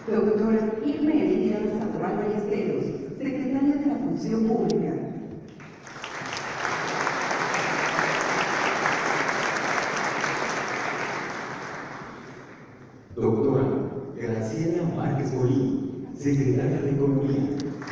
Doctora Irma Elena Sandoval Ballesteros, secretaria de la Función Pública. Doctora Graciela Márquez Bolín, secretaria de Economía.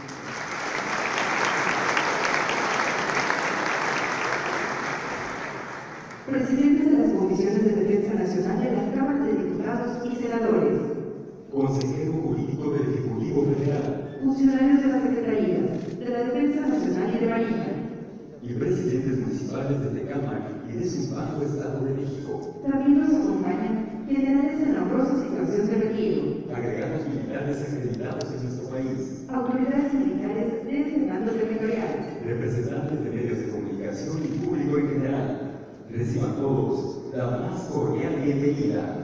Presidentes de las Comisiones de Defensa Nacional de las Cámaras de Diputados y Senadores. Consejero Jurídico del Ejecutivo Federal. Funcionarios de las Secretarías de la Defensa Nacional y de Marina. Y presidentes municipales de Tecámac y de su Banco Estado de México. También nos acompañan generales en la honrosa situación de retiro. Agregados militares acreditados en nuestro país. Autoridades militares de este mando territorial. Representantes de medios de comunicación y público en general. Reciban todos la más cordial bienvenida.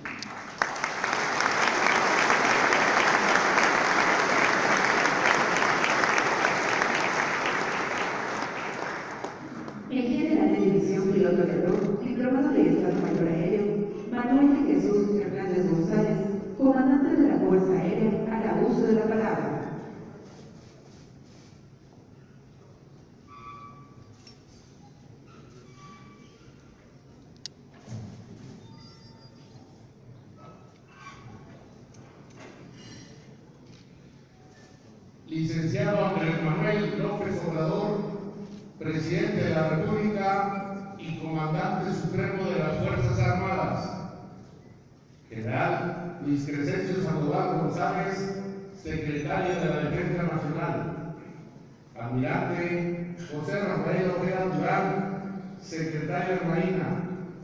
El general de división piloto de avión, diplomado de Estado Mayor Aéreo, Manuel de Jesús Hernández González, comandante de la Fuerza Aérea, hará uso de la palabra. Licenciado Andrés Manuel López Obrador, Presidente de la República y Comandante Supremo de las Fuerzas Armadas. General Luis Crescencio Sandoval González, Secretario de la Defensa Nacional. Almirante José Rafael Ojeda Durán, Secretario de Marina.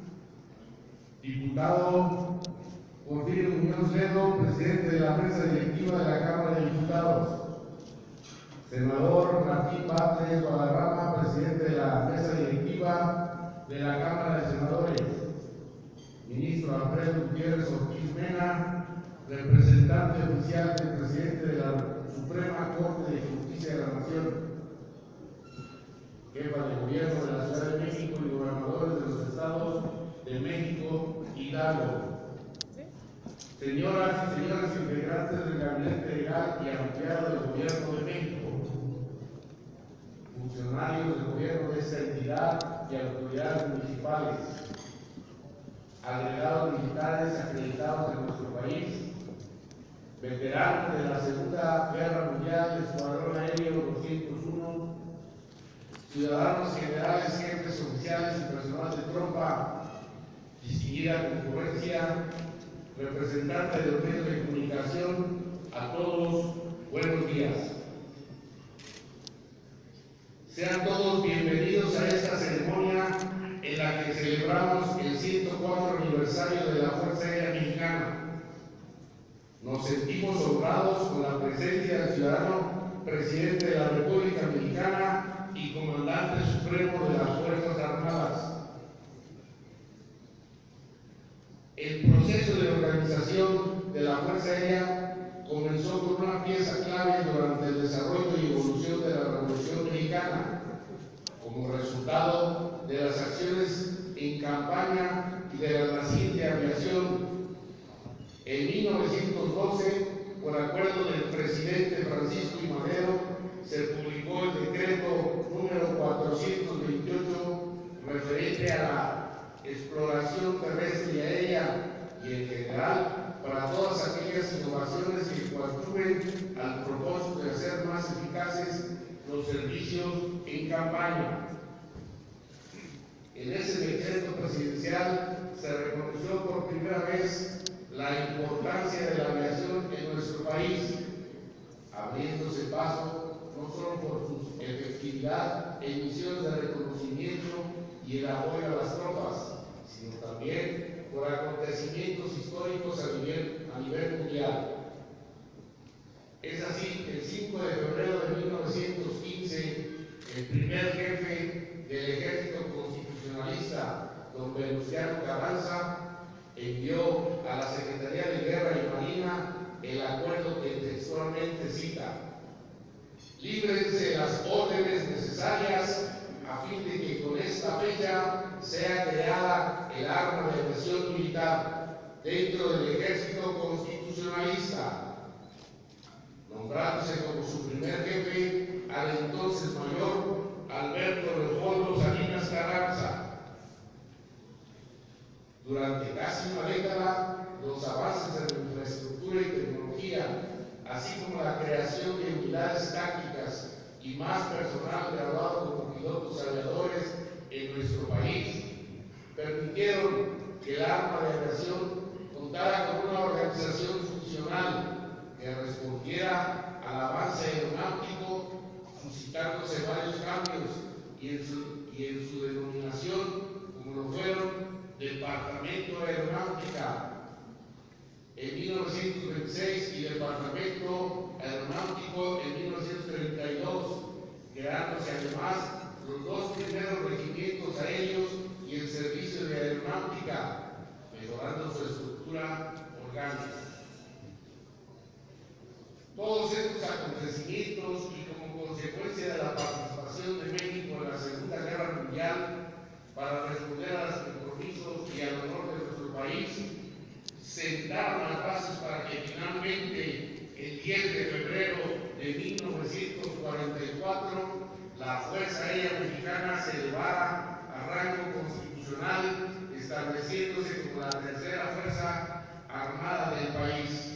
Diputado Porfirio Muñoz Ledo, Presidente de la Mesa Directiva de la Cámara de Diputados. Senador Martín Batres Guadarrama, Presidente de la Mesa Directiva de la Cámara de Senadores. Ministro Alfredo Gutiérrez Ortiz Mena, representante oficial del Presidente de la Suprema Corte de Justicia de la Nación. Jefa de Gobierno de la Ciudad de México y gobernadores de los estados de México y Hidalgo. Señoras y señores integrantes del Gabinete Legal y Ampliado del Gobierno de México, funcionarios del gobierno de esta entidad y autoridades municipales, agregados militares acreditados en nuestro país, veteranos de la Segunda Guerra Mundial, Escuadrón Aéreo 201, ciudadanos generales, jefes oficiales y personal de tropa, distinguida concurrencia, representantes de los medios de comunicación, a todos, buenos días. Sean todos bienvenidos a esta ceremonia en la que celebramos el 104 aniversario de la Fuerza Aérea Mexicana. Nos sentimos honrados con la presencia del ciudadano Presidente de la República Mexicana y Comandante Supremo de las Fuerzas Armadas. El proceso de organización de la Fuerza Aérea comenzó con una pieza clave durante el desarrollo y evolución de la Revolución Mexicana, como resultado de las acciones en campaña y de la naciente aviación. En 1912, por acuerdo del presidente Francisco I. Madero, se publicó el decreto número 428 referente a la exploración terrestre y aérea y en general para todas aquellas innovaciones que coadyuven al propósito de hacer más eficaces los servicios en campaña. En ese decreto presidencial se reconoció por primera vez la importancia de la aviación en nuestro país, abriéndose paso no solo por su efectividad en misiones de reconocimiento y el apoyo a las tropas, sino también por acontecimientos históricos a nivel mundial. Es así que el 5 de febrero de 1915, el primer jefe del Ejército Constitucionalista, don Venustiano Carranza, envió a la Secretaría de Guerra y Marina el acuerdo que textualmente cita: líbrense las órdenes necesarias a fin de que con esta fecha sea creada el arma de aviación militar dentro del Ejército Constitucionalista, nombrándose como su primer jefe al entonces mayor Alberto Leopoldo Salinas Carranza. Durante casi una década, los avances en la infraestructura y tecnología, así como la creación de unidades tácticas y más personal graduado como pilotos aviadores en nuestro país, permitieron que el arma de aviación contara con una organización funcional que respondiera al avance aeronáutico, suscitándose varios cambios y en su denominación, como lo fueron Departamento de Aeronáutica en 1926 y Departamento Aeronáutico en 1932, creándose además los dos primeros regimientos aéreos y el servicio de aeronáutica, mejorando su estructura orgánica. Todos estos acontecimientos y como consecuencia de la participación de México en la Segunda Guerra Mundial para responder a los compromisos y al honor de nuestro país, sentaron las bases para que finalmente el 10 de febrero de 1944 la Fuerza Aérea Mexicana se elevara a rango constitucional, estableciéndose como la tercera Fuerza Armada del país.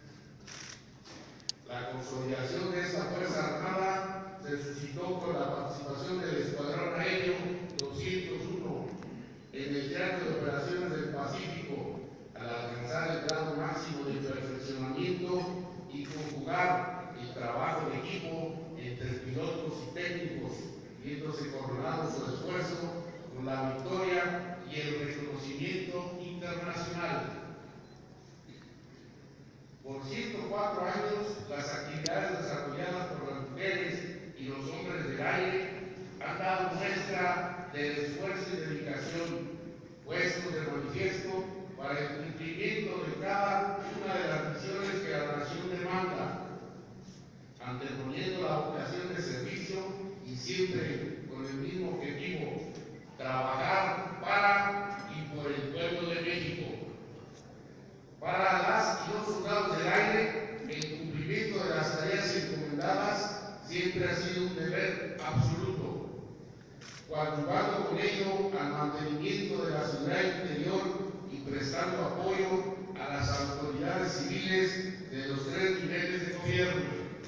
La consolidación de esta Fuerza Armada se suscitó con la participación del Escuadrón Aéreo 201 en el Teatro de Operaciones del Pacífico, al alcanzar el grado máximo de perfeccionamiento y conjugar el trabajo de equipo entre pilotos y técnicos, viéndose coronado su esfuerzo con la victoria y el reconocimiento internacional. Por 104 años, las actividades desarrolladas por las mujeres y los hombres del aire han dado muestra del esfuerzo y dedicación puestos de manifiesto para el cumplimiento de cada una de las misiones que la nación demanda, anteponiendo la vocación de servicio y siempre con el mismo objetivo: trabajar para y por el pueblo de México. Para las y los soldados del aire, el cumplimiento de las tareas encomendadas siempre ha sido un deber absoluto, coadyuvando con ello al mantenimiento de la seguridad interior y prestando apoyo a las autoridades civiles de los 3 niveles de gobierno.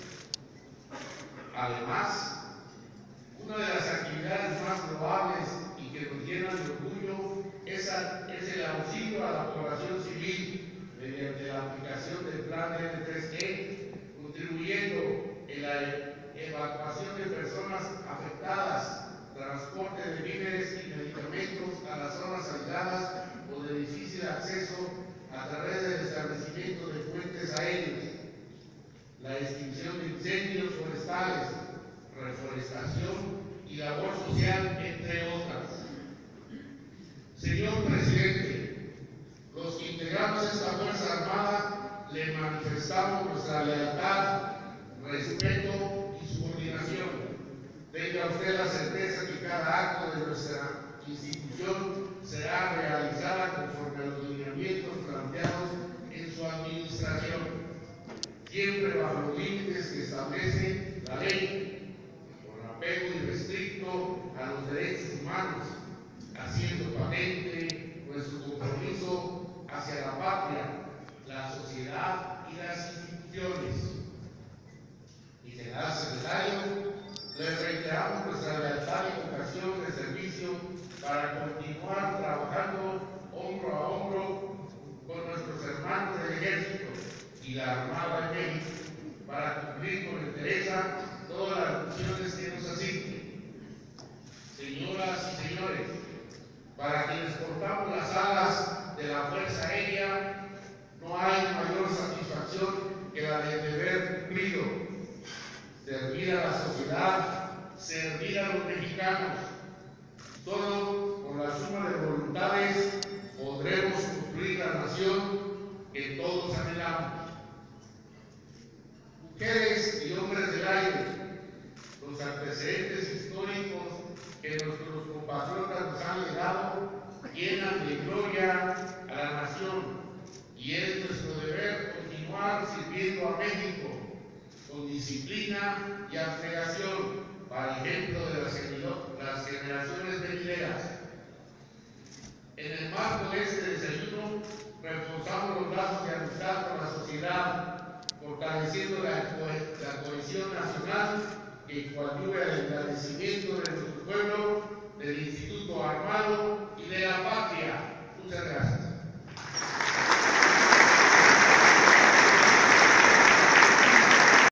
Además, una de las actividades más loables y que nos llenan de orgullo es el auxilio a la población civil mediante la aplicación del plan N3E, contribuyendo en la evacuación de personas afectadas, transporte de víveres y medicamentos a las zonas aisladas o de difícil acceso a través del establecimiento de puentes aéreos, la extinción de incendios forestales, reforestación y labor social, entre otras. Señor Presidente, los que integramos esta Fuerza Armada le manifestamos nuestra lealtad, respeto y subordinación. Tenga usted la certeza que cada acto de nuestra institución será realizada conforme a los lineamientos planteados en su administración, siempre bajo los límites que establece la ley, con apego irrestricto a los derechos humanos, haciendo patente nuestro compromiso hacia la patria, la sociedad y las instituciones. Y general secretario, les reiteramos nuestra lealtad y vocación de servicio para continuar trabajando hombro a hombro con nuestros hermanos del Ejército y la Armada de México para cumplir con entereza todas las misiones que nos asignen. Señoras y señores, para quienes portamos las alas de la Fuerza Aérea, no hay mayor satisfacción que la de deber cumplido: servir a la sociedad, servir a los mexicanos. Solo con la suma de voluntades podremos construir la nación que todos anhelamos. que coadyuve al engrandecimiento de nuestro pueblo, del